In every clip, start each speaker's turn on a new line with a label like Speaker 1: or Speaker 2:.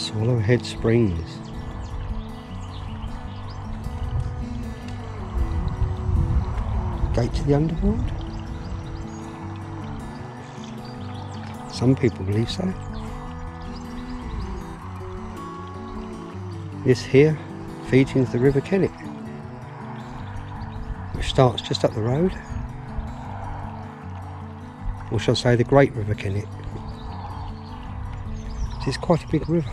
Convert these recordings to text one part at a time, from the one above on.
Speaker 1: Swallowhead Springs. Gate to the underworld? Some people believe so. This here feeds into the River Kennet, which starts just up the road. Or shall I say the Great River Kennet. It's quite a big river.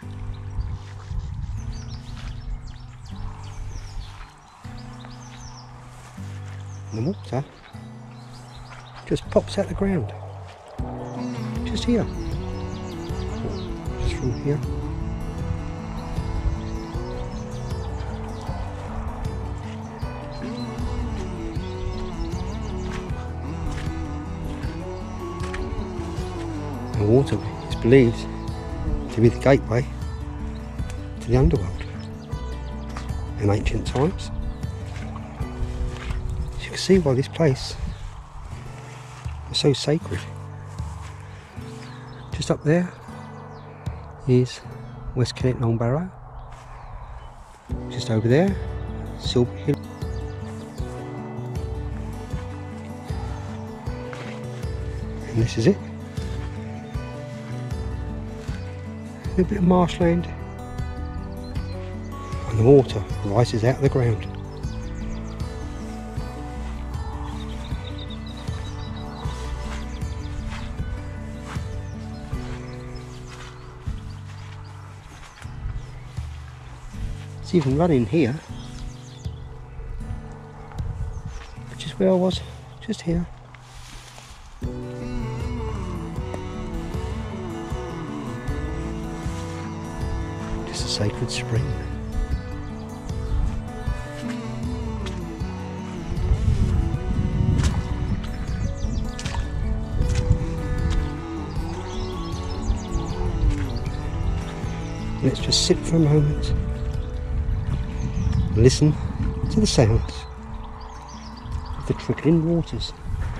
Speaker 1: And the water just pops out the ground. Just here. Just from here. The water is believed to be the gateway to the underworld in ancient times. So you can see why this place is so sacred. Just up there is West Kennet Long Barrow. Just over there, Silver Hill. And this is it. A little bit of marshland, and the water rises out of the ground. It's even running here, which is where I was, just here. Just a sacred spring. Let's just sit for a moment and listen to the sounds of the trickling waters.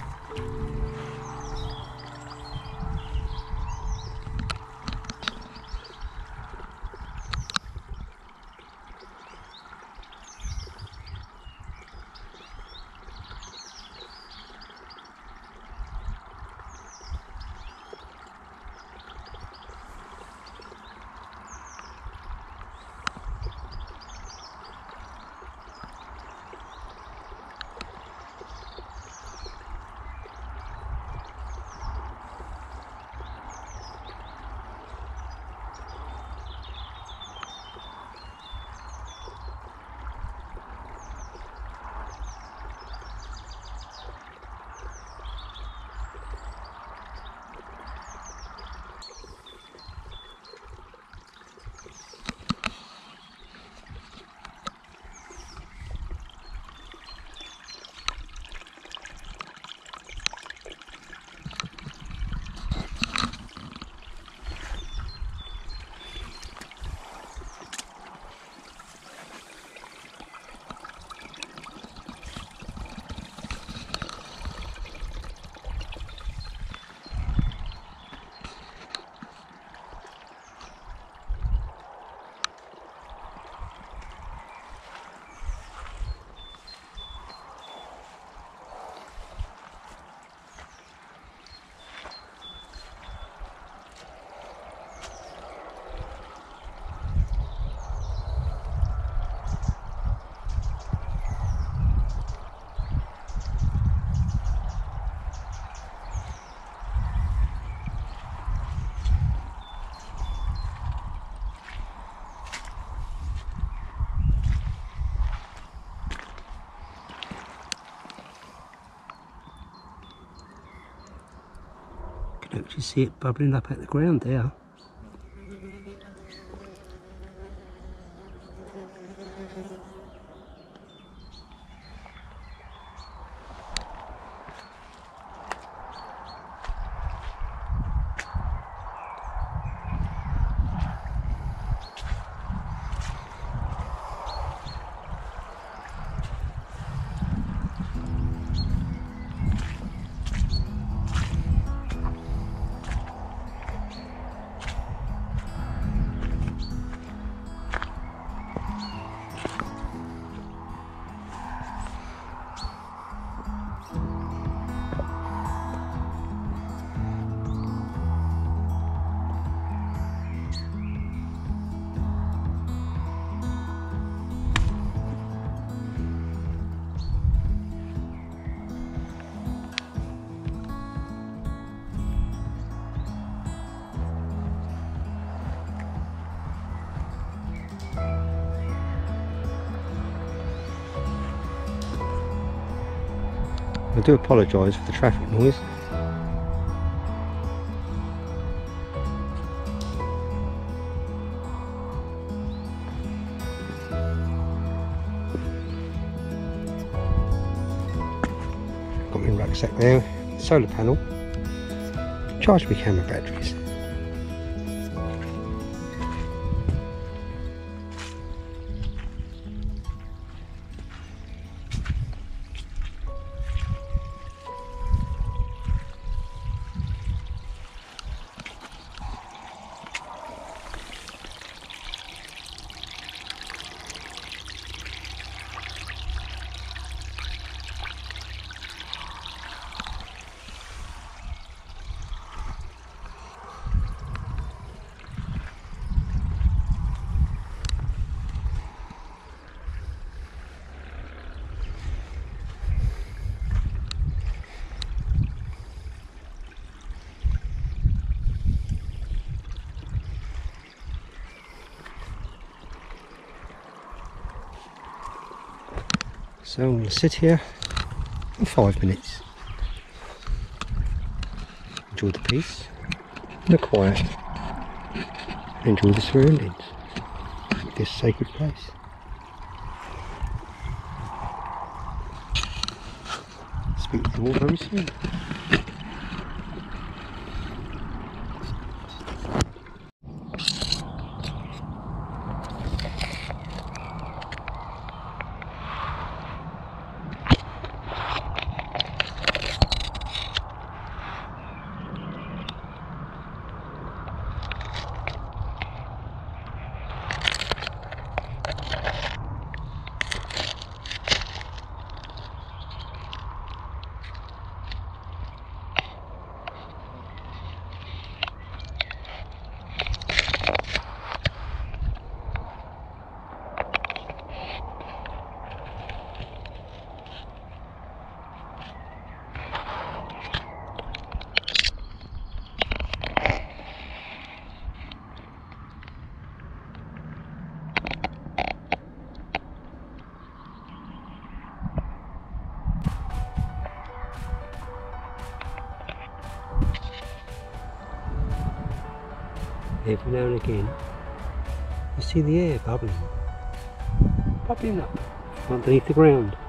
Speaker 1: You can actually see it bubbling up at the ground there. I do apologise for the traffic noise. Got my rucksack there, solar panel, charge my camera batteries. So I'm going to sit here for 5 minutes, enjoy the peace, the quiet, enjoy the surroundings, this sacred place. Speak to you all very soon. Every now and again you see the air bubbling up underneath the ground.